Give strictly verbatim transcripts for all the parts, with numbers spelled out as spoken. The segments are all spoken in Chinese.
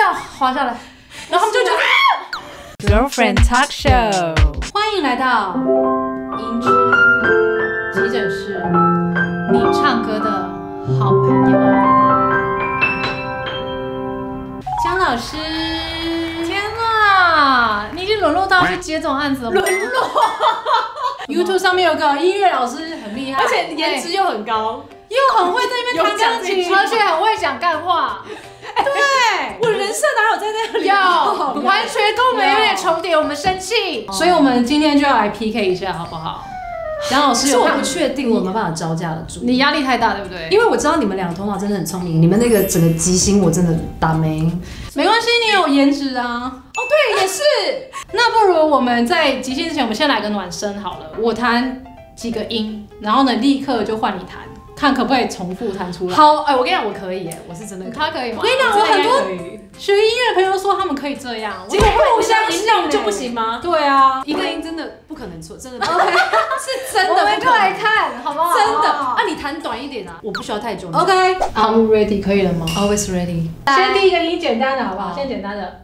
要滑下来，然后他们就觉得 Girlfriend Talk Show， 欢迎来到音质急诊室，你唱歌的好朋友，江老师。天哪，你已经沦落到去接这种案子了吗？ 沦落。 YouTube 上面有个音乐老师很厉害， 而且颜值又很高， 又很会在那边弹钢琴，而且很会讲干话。对， 我人设哪有在那里？ 有，完全跟我们有点重叠，我们生气。所以我们今天就要来 P K 一下，好不好？杨老师有看， 是我不确定我有没有办法招架得住。 你压力太大，对不对？ 因为我知道你们两个头脑真的很聪明，你们那个整个即兴我真的打没。 没关系，你有颜值啊。 哦，对，也是。 那不如我们在即兴之前，我们先来个暖身好了。我弹几个音，然后呢，立刻就换你弹，看可不可以重复弹出来。 好，哎、欸，我跟你讲，我可以耶，我是真的可以。 他可以吗？ 我跟你讲，我很多学音乐的朋友说他们可以这样， 结果互相影响就不行吗？ 对啊， 一个音真的不可能错，真的不可能。是真的。 我们就来看，好不好？ 真的。啊，你弹短一点啊，我不需要太久。 OK，I'm ready， 可以了吗 ？Always ready。 先第一个音简单的好不好？先简单的。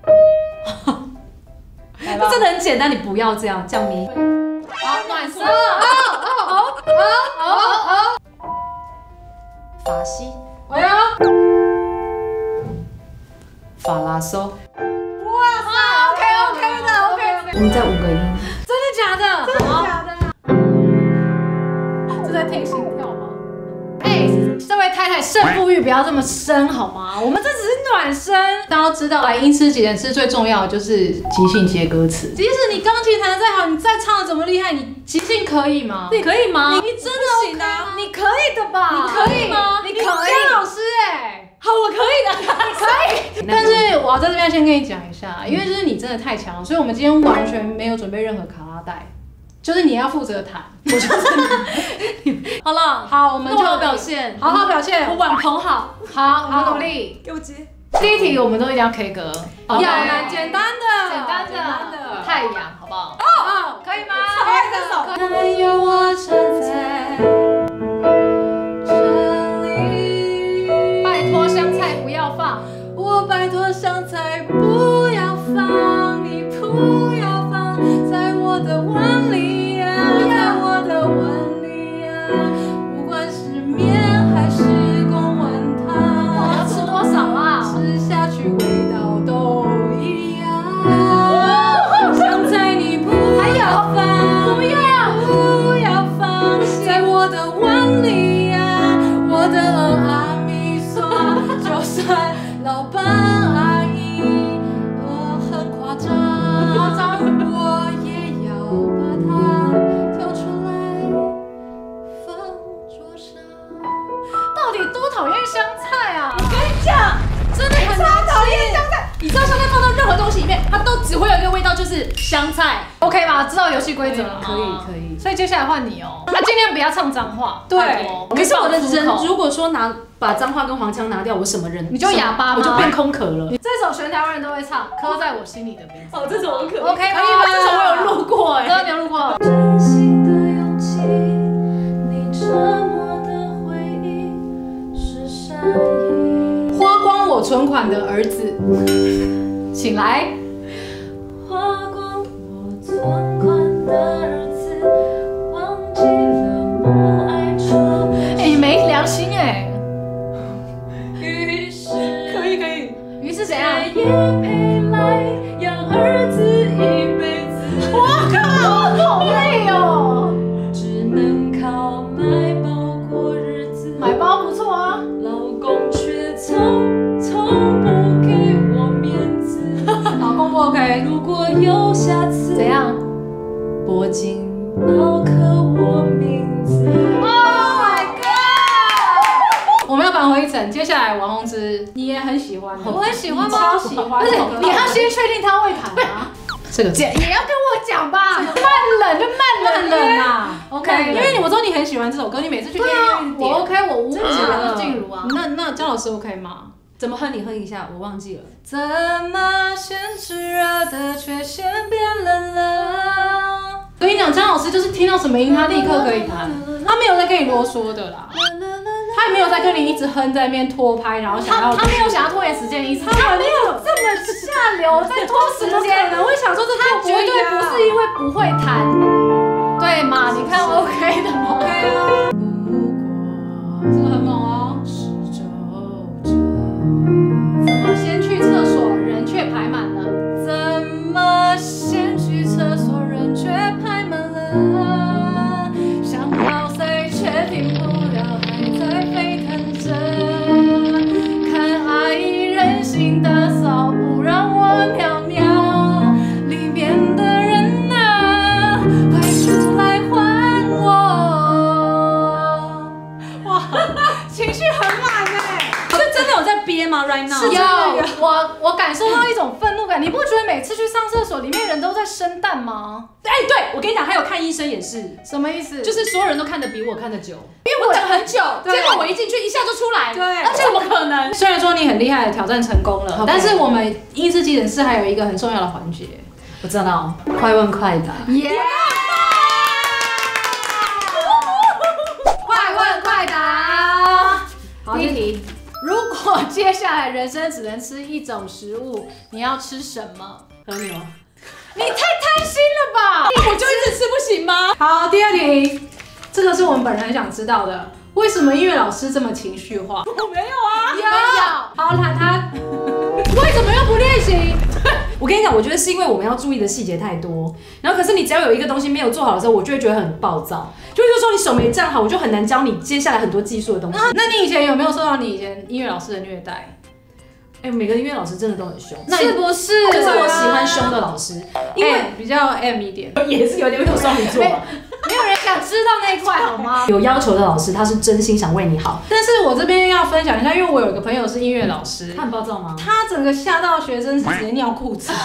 这真的很简单，你不要这样，这样咪。 好，暖身。哦哦哦哦哦。 法西。 哎呀。 法拉嗦。 哇塞 ，OK OK 的 OK OK。 我们再五个音。 真的假的？真的假的？这在听心跳吗？哎，这位太太胜负欲不要这么深好吗？我们这只是暖身。大家都知道，来音痴急诊室最重要的就是即兴接歌词。即使你钢琴弹得再好，你再唱得怎么厉害，你即兴可以吗？ 你可以吗？ 你真的行啊？你可以的吧？ 你可以吗？ 你可以。江老师哎。 好，我可以的， 你可以。但是我要在这边先跟你讲一下，因为就是你真的太强了，所以我们今天完全没有准备任何卡拉带，就是你要负责弹。我就是你。好了，好，我们就好好表现， 好好表现， 我碗捧好， 好，我们努力。 给我接。 第一题我们都一定要 K 歌， 要难，简单的， 简单的，太阳，好不好？ 哦， 可以吗？ 可以的。 还有我站在这里，拜托香菜不要放，我拜托香菜不要放，你不要放在我的碗里呀，在我的碗里呀，不管是面还是公碗汤，我要吃多少啊？吃下去味道都一样。香菜你不要放，不要不要放在我的碗里呀，我的阿弥陀，就算老板阿姨我很夸张，夸张我也要把它挑出来放桌上。到底多讨厌香菜啊！ 我跟你讲， 真的很超讨厌香菜。你知道香菜放到任何东西里面，它都只会有一个味道，就是香菜。 OK 吧？知道游戏规则了吗？ 可以可以。 所以接下来换你哦。那尽量不要唱脏话。 对。可是我的人人，如果说拿把脏话跟黄腔拿掉，我什么人？ 你就哑巴吗？ 我就变空壳了。 这首全台湾人都会唱，刻在我心里的名字。 哦，这首我可 OK 可以吗？这首我有录过哎。 真的有录过。 真心的勇气，你沉默的回应是善意。 花光我存款的儿子，请来。 花光我存款的儿子，忘记了母爱愁。 哎，你没良心哎。 于是可以可以。 于是怎样？ 也陪来养儿子一辈子。 我靠，好累哦。 只能靠买包过日子。 买包不错啊。 老公却从从不给我面子。 老公不 OK。 如果有下次， 怎样？ 拨紧包刻我名字。 Oh my god！ 我们要返回一层，接下来王宏之，你也很喜欢，我很喜欢吗？超喜欢。不是，你要先确定他会弹啊。这个也要跟我讲吧，慢冷就慢冷冷啊。OK， 因为我知道你很喜欢这首歌，你每次去电影院我 OK， 我无法进入啊。那那姜老师 OK 吗？ 怎么哼？你哼一下，我忘记了。 怎么先炙热的却先变冷了？跟你讲，姜老师就是听到什么音，他立刻可以弹，他没有在跟你啰嗦的啦。他也没有在跟你一直哼在那边拖拍，然后想要他他没有想要拖延时间的意思，他没有挽留，在拖时间。 可能会想说这他绝对不是因为不会弹，对嘛？你看 OK 的吗 OK 啊。 这个很猛哦。怎么先去厕所，人却排满了？怎么先去厕所，人却排满了？想老塞却停不了，还在沸腾着。看爱已任性的扫，不让我渺渺。里面的人啊，快出来还我！哇，情绪很满哎。 是真的有在憋吗 ？Right now？ 有，我我感受到一种愤怒感。你不觉得每次去上厕所，里面人都在生蛋吗？ 哎、欸，对我跟你讲，还有看医生也是， 什么意思？ 就是所有人都看得比我看得久， 因为我等很久，结果我一进去一下就出来， 对， 而且怎么可能？ 虽然说你很厉害，挑战成功了， okay. 但是我们英式急诊室还有一个很重要的环节， 我知道，快问快答。 耶、yeah! ！快问快答。好，第一题。如果接下来人生只能吃一种食物，你要吃什么？ 和牛。 你太贪心了吧！ 我就一直吃不行吗？ 好，第二题，这个是我们本人很想知道的，为什么音乐老师这么情绪化？ 我没有啊， 有。好，谈谈，为什么又不练习？ 我跟你讲，我觉得是因为我们要注意的细节太多，然后可是你只要有一个东西没有做好的时候，我就会觉得很暴躁，就是说你手没站好，我就很难教你接下来很多技术的东西。 啊、那你以前有没有受到你以前音乐老师的虐待？ 哎、欸，每个音乐老师真的都很凶， 是不是？ 就是我喜欢凶的老师，因为、 欸、比较 M 一点， 也是有点有双鱼座。 没有人想知道那一块好吗？ 有要求的老师，他是真心想为你好。 但是我这边要分享一下，因为我有一个朋友是音乐老师， 他很暴躁吗？ 他整个吓到学生直接尿裤子。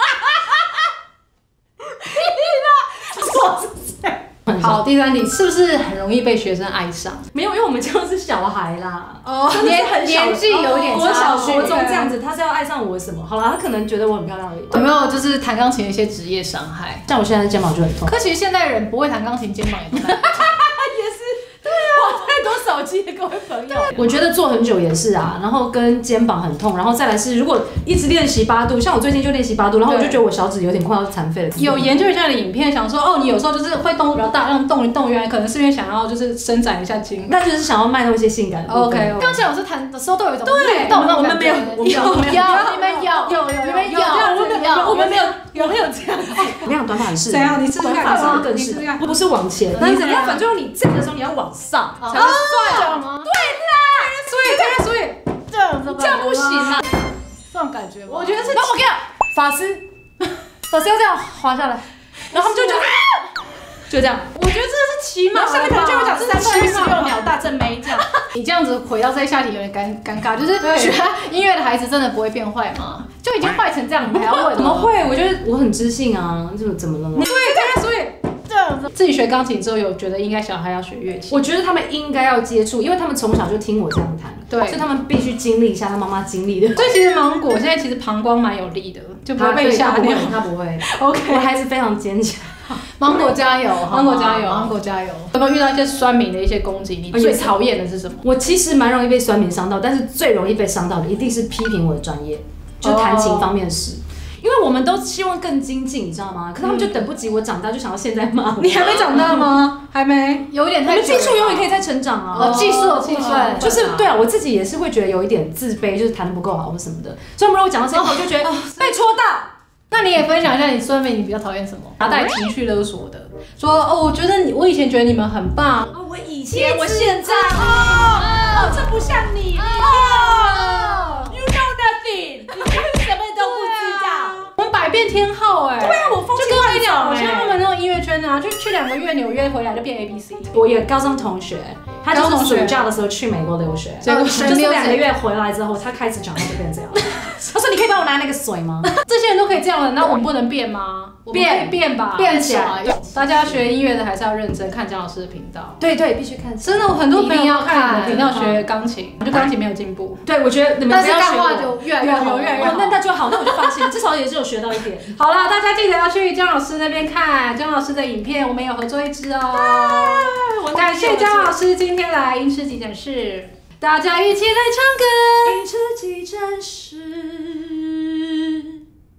好，第三题，是不是很容易被学生爱上？ 没有，因为我们教的是小孩啦， 哦， 年很小， 年纪有点国小、国中这样子，他是要爱上我什么？好啦，他可能觉得我很漂亮而已。 有没有就是弹钢琴的一些职业伤害？ 像我现在的肩膀就很痛。 可其实现代人不会弹钢琴，肩膀也痛。也是，对啊，哇，太多手机的各位朋友。我觉得坐很久也是啊，然后跟肩膀很痛，然后再来是如果一直练习八度，像我最近就练习八度，然后我就觉得我小指有点快要残废了。 有研究一下的影片，想说哦，你有时候就是会动作比较大，让动一动，原来可能是因为想要就是伸展一下筋， 那就是想要卖弄一些性感的。 OK， 钢琴老师弹的时候都有一种对， 动那种我们没有，我们有， 有，你们有， 有有你们有， 我们有，我们没有，有没有这样？我跟你讲，短发是怎样？你试试短发是更是，不是往前，你怎样？反正你站的时候你要往上才会帅吗？对啦， 所以这样，所以这样子这样不行啊， 这种感觉， 我觉得是。 然后我跟你讲，法师，法师要这样滑下来，然后他们就觉得。就这样，我觉得这是骑马， 下面可能就会讲是七十六秒大正妹这样。 你这样子回到这一下题有点尴尴尬，就是学音乐的孩子真的不会变坏吗？就已经坏成这样，你还要问？ 怎么会？我觉得我很知性啊，这怎么了吗？ 对对，所以这样子。自己学钢琴之后，有觉得应该小孩要学乐器？ 我觉得他们应该要接触，因为他们从小就听我这样弹， 对， 所以他们必须经历一下他妈妈经历的。 所以其实芒果现在其实膀胱蛮有力的，就不会被吓尿。 他不会 ，OK， 我孩子非常坚强。 芒果加油，芒果加油，芒果加油！有没有遇到一些酸民的一些攻击？你最讨厌的是什么？ 我其实蛮容易被酸民伤到，但是最容易被伤到的一定是批评我的专业，就弹琴方面的事。因为我们都希望更精进，你知道吗？可他们就等不及我长大，就想要现在骂我。 你还没长大吗？还没，有一点太。 我们技术永远可以再成长啊！ 哦，技术有技术， 就是对啊，我自己也是会觉得有一点自卑，就是弹得不够好或什么的。所以如果我讲到这个，我就觉得被戳到。 那你也分享一下你酸民，你比较讨厌什么？拿带情绪勒索的，说哦，我觉得你，我以前觉得你们很棒， 哦，我以前，我现在，哦，这不像你，哦 ，You know nothing， 你什么都不知道， 我们百变天后哎， 对啊，我风就跟你讲，像他们那种音乐圈啊，就去两个月纽约回来就变 A B C。 我有高中同学，他就是暑假的时候去美国留学，就是两个月回来之后，他开始讲话就变这样。他说：“你可以帮我拿那个水吗？” 这些人都可以这样了，那我们不能变吗？变变吧，变起来。大家学音乐的还是要认真看姜老师的频道。 对对，必须看。 真的，很多朋友要看你的频道学钢琴，就钢琴没有进步。 对，我觉得你们但是干话就越来越好，越来越好。 那那就好，那我就放心，至少也是有学到一点。 好了，大家记得要去姜老师那边看姜老师的影片，我们有合作一支哦。感谢姜老师今天来音痴急诊室，大家一起来唱歌。 音痴急诊室。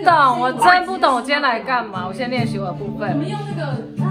懂，我真不懂我今天来干嘛。我先练习我的部分。 我们用那个